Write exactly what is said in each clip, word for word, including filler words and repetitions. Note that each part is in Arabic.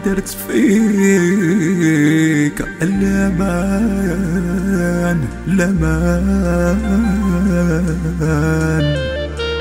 درت فيك الأمان الأمان.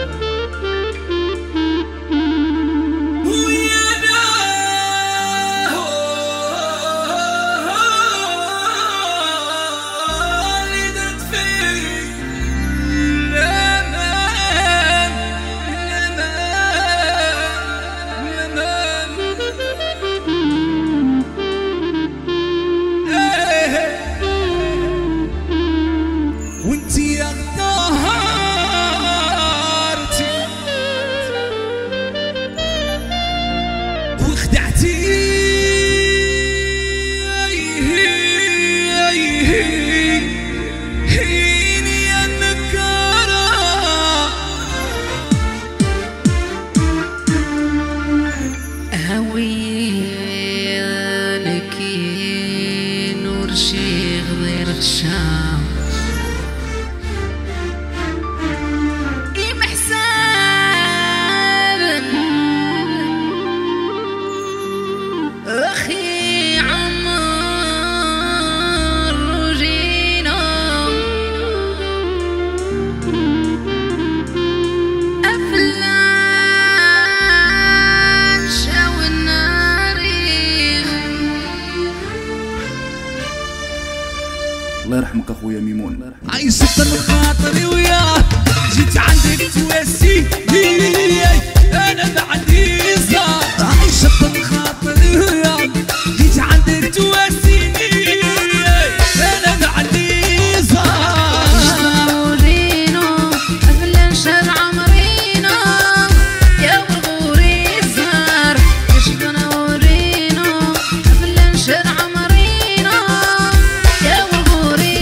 الله يرحمك اخويا ميمون. عايشة الخاطري وياه جيت عندك تواسي انا ما عندي صار. عايشة الخاطري وياه جيت عندك تواسي انا ما عندي صار. ورينو أفلا نشر عمرينو يا وغوري زهر. عشقنا ورينو أفلا نشر عمرينو يا وغوري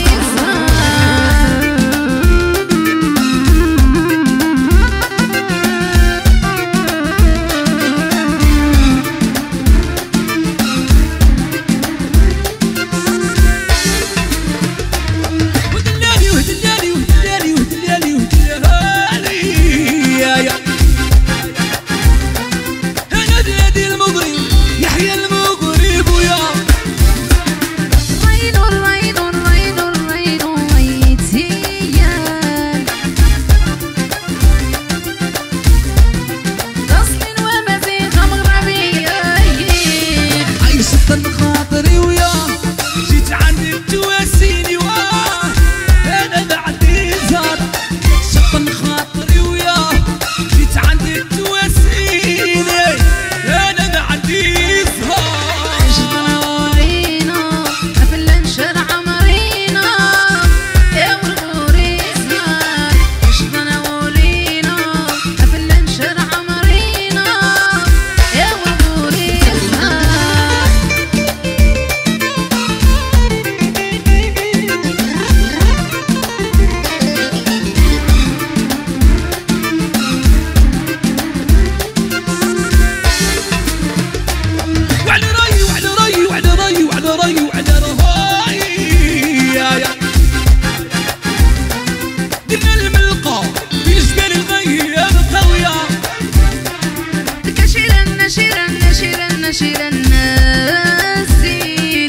نشير الناسين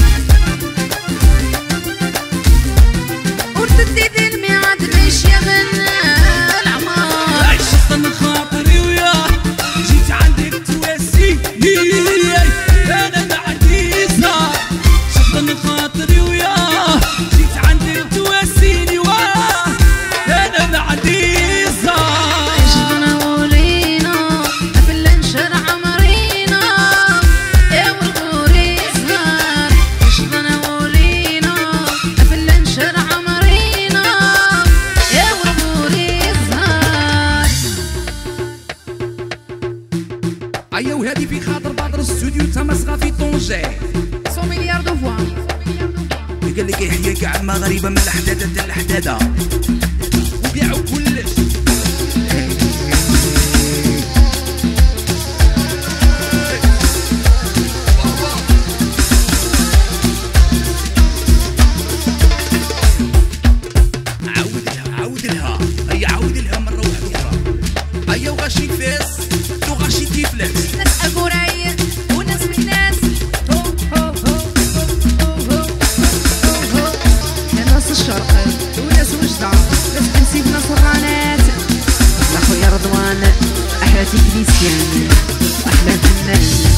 وارتديت الميعاد باش يغنى العمار. عشت خاطري وياه جيت عندك تواسي انا ما عندي صار. عشت خاطري وياه جيت عندك تواسيني واه انا ما عندي صار. عشقنا ولينا أفلا نشر عمرينا يا والغوري صغار. عشقنا ولينا أفلا نشر عمرينا يا والغوري صغار. أيا وهادي في خاطر بدر الاستوديو تمسغة في طنجة مية مليار دو فوا. قال لك يحيى كاع المغاربه من الحداده حتى الحداده وبيعوا كلش. عاود لها عاود لها هيا عاود لها مره واحده اخرى. أيا وغاشي فاس وغاشي تيفلت ناس أقوراي وناس من الشرق وناس وجدة لا تنسي بنا سرانات لاخويا رضوان احلى تكنيسيان واحلى فنان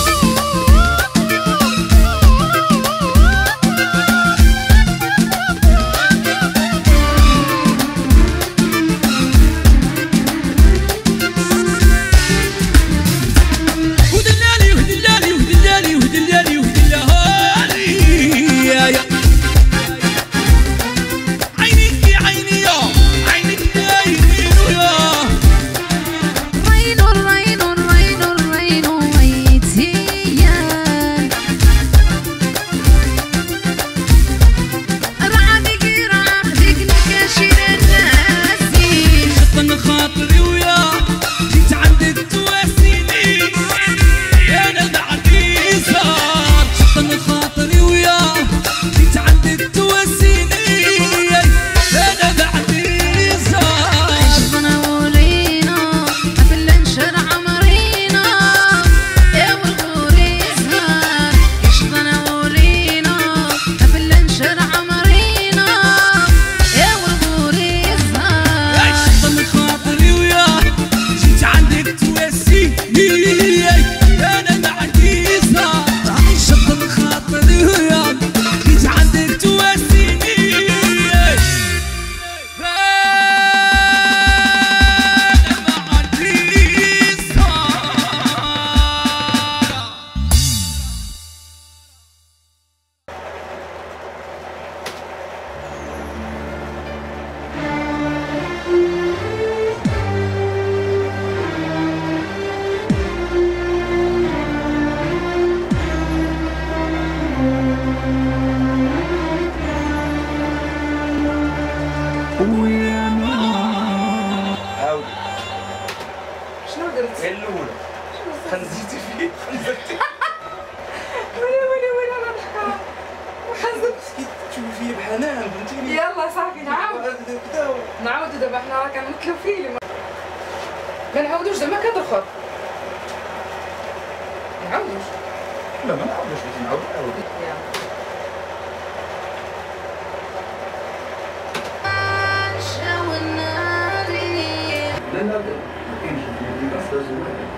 غير الاولى خنزرتي فيه خنزرتي ويلي ويلي ويلي انا نحكر خنزرتي تشوفي فيا بحنان فهمتيني. يلا صافي نعاود نعاودو دابا حنا راه كنمثلو فيلم ما نعاودوش زعما كترخر نعاودوش لا ما نعاودوش بغيتي نعاود نعاود لا لا كاينش